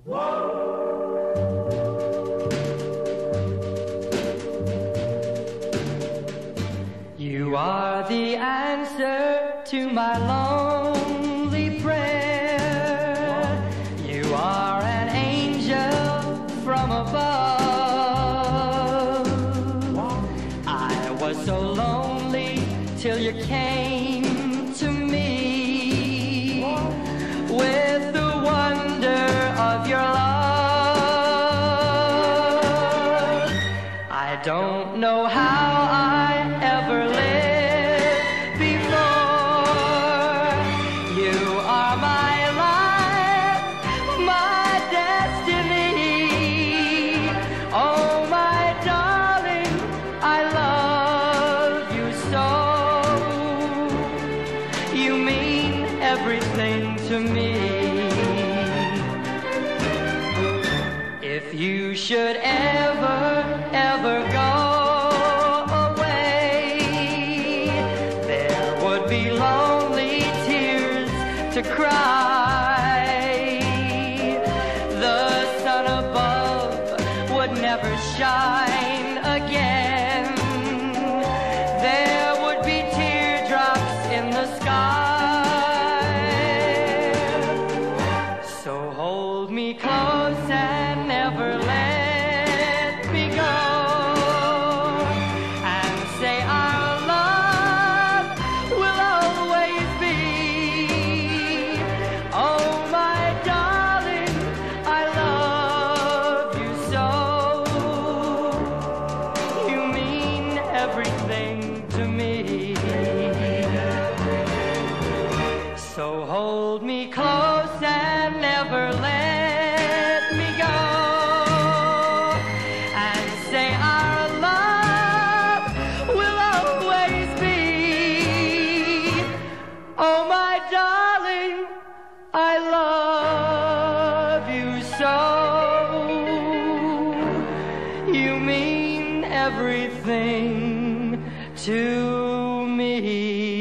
You are the answer to my lonely prayer. You are an angel from above. I was so lonely till you came to me with the wonder of your love. I don't know how I ever lived before. You are my life, my destiny. Oh, my darling, I love you so. You mean everything to me. If you should ever go away, there would be lonely tears to cry. The sun above would never shine again. There would be teardrops in the sky. So hold me close and never let me go, and say our love will always be. Oh, my darling, I love you so. You mean everything to me. So hold me close and never let me go, and say our love will always be. Oh, my darling, I love you so. You mean everything to me.